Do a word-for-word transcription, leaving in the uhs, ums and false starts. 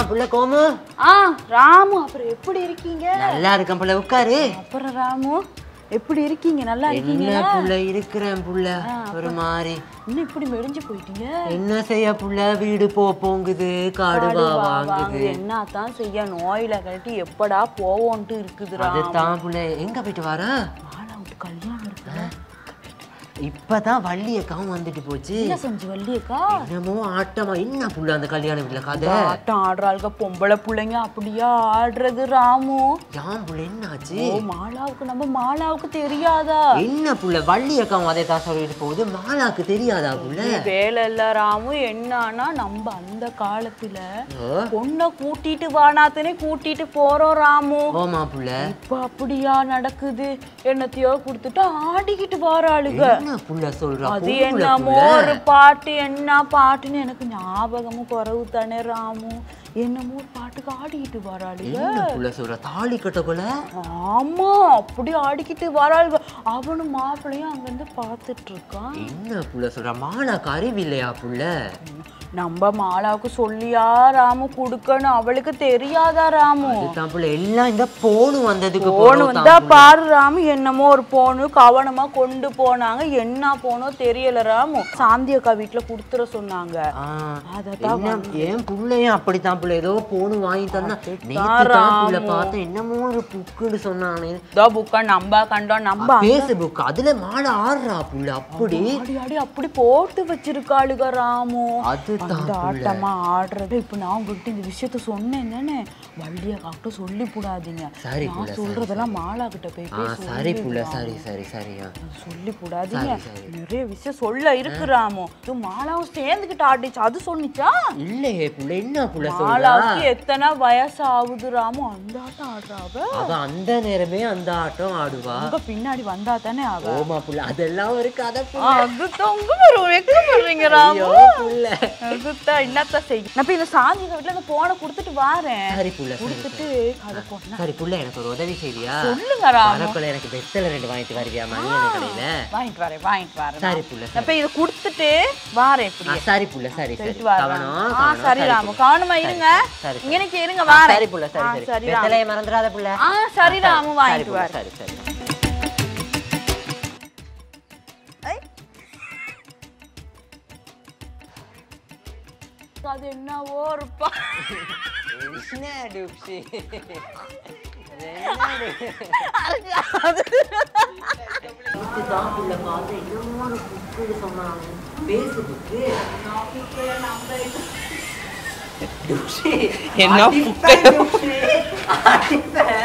புள்ள கோமு. ஆ ராமு, அப்புறம் எப்படி இருக்கீங்க? நல்லா இருக்கேன் புள்ள, உட்காரு. அப்புறம் ராமு எப்படி இருக்கீங்க? நல்லா இருக்கீங்க? என்ன புள்ள இருக்கிறேன் புள்ள, ஒரு மாதிரி. இன்னும் இப்படி மெலிஞ்சு போயிட்டீங்க. என்ன செய்ய புள்ள, வீடு போ போங்குது, காடுவா வாங்குது. என்னத்தான் செய்ய, நோயில கழட்டி எப்படா போவோன்ட்டு இருக்குது. அதுதான் புள்ள. எங்க போயிட்டு வர? மாலா விட்டு கல்யாணம் இருக்குல்ல, இப்பதான் வள்ளியக்காவும் வந்துட்டு போச்சு. என்ன செஞ்சு வள்ளியக்கா? என்னமோ ஆட்டமா. என்ன புள்ள அந்த கல்யாண வீட்டுல கதை? ஆட்டம் ஆடுறாளுங்க பொம்பளை பிள்ளைங்க, அப்படியா ஆடுறது ராமு? யான் புள்ள என்னாச்சு? ஓ மாலாவுக்கு, நம்ம மாலாவுக்கு தெரியாதா? என்ன புள்ள வள்ளியக்காவும் அதே தான் சொல்லிட்டு போகுது, மாலாக்கு தெரியாதா புள்ள? வேலை இல்ல ராமு. என்னன்னா நம்ம அந்த காலத்துல பொண்ணை கூட்டிட்டு வானாத்தனே கூட்டிட்டு போறோம் ராமு. ஓமா புள்ள. இப்ப அப்படியா நடக்குது? என்னத்தையோ கொடுத்துட்டு ஆடிக்கிட்டு வாராளுங்க. அது என்னமோ ஒரு பாட்டு, என்ன பாட்டுன்னு எனக்கு ஞாபகமும் குறவு தானே ராமு. என்னமோ ஒரு பாட்டுக்கு ஆடிக்கிட்டு வராளுங்க. தாலி கட்டக்குள்ள. ஆமா, அப்படி ஆடிக்கிட்டு வராளுங்க. அவனும் மாப்பிள்ளையும் அங்கிருந்து பாத்துட்டு இருக்கான். என்ன புள்ள சொல்ற? மாலாக்கு அறிவு இல்லையா புள்ள? நம்ம மாலாவுக்கு சொல்லியா ராமு குடுக்கணும், அவளுக்கு தெரியாதா ராமு? எல்லாம் இந்த போனு வந்ததுக்கு போனு வந்தா பாரு ராமு. என்னமோ ஒரு போனு கவனமா கொண்டு போனாங்க, என்ன போனோ தெரியல ராமு. சாந்தி அக்கா வீட்டுல குடுத்துற சொன்னாங்க. அதான் ஏன் புள்ளையும் அப்படித்தான் புள்ள, ஏதோ போனு வாங்கி தந்தா பார்த்தேன். என்னமோ ஒரு புக்குன்னு சொன்னானே, புக்கா நம்ம கண்டோம், நம்ம பேஸ்புக் அதுல மாலை ஆடுறா புள்ள. அப்படி ஆடி அப்படி போட்டு வச்சிருக்காளுக ராமு. அது அந்த ஆட்டமா ஆடுறது. இப்ப நான் உங்ககிட்ட இந்த விஷயத்த சொன்னேன் தானே, வள்ளியா காட்ட சொல்லி போடாதீங்க. நான் சொல்றதெல்லாம் மாலா கிட்ட போய் சரி புள்ள. சரி சரி சரியா சொல்லி போடாதீங்க. நிறைய விஷயம் சொல்ல இருக்குறாமோ. இது மாலாவும் சேர்ந்துகிட்டு ஆடிச்சு, அது சொன்னிச்சா? இல்லையே புள்ள. என்ன புள்ள சொல்றா? மாலாவுக்கு எத்தனை வயசு ஆகுது ராமு, அந்த ஆட்டம் ஆடுறாவ. அவ அந்த நேரமே அந்த ஆட்டம் ஆடுவா. உங்க பின்னாடி வந்தா தானே அவ. ஓமா புள்ள, அதெல்லாம் ஒரு கதை. அது தொங்க வெக்கப்படுறீங்க ராமு புள்ள. அதுதான் என்னத்த செய்ய. நான் இந்த சாந்தி வீட்டுல அந்த போனை கொடுத்துட்டு வாரேன். சரி புள்ள. கொடுத்துட்டு அதை போனா. சரி புள்ள, எனக்கு ஒரு உதவி செய்வியா? சொல்லுங்க ராமு. எனக்கு வெத்தலை ரெண்டு வாங்கிட்டு வருவியா மணியன் கடையில? வாங்கிட்டு வரேன் வாங்கிட்டு வரேன். சரி புள்ள. அப்ப இதை கொடுத்துட்டு வாரேன். இப்படி சரி புள்ள. சரி சரி கவனம். சரி ராமு, கவனமா இருங்க. இங்கனைக்கு இருங்க, வாரேன். சரி புள்ள. சரி சரி வெத்தலையை மறந்துடாத புள்ள. ஆ சரி ராமு, வாங்கிட்டு வரேன். சரி சரி. அது என்னவோ இருப்பா. என்ன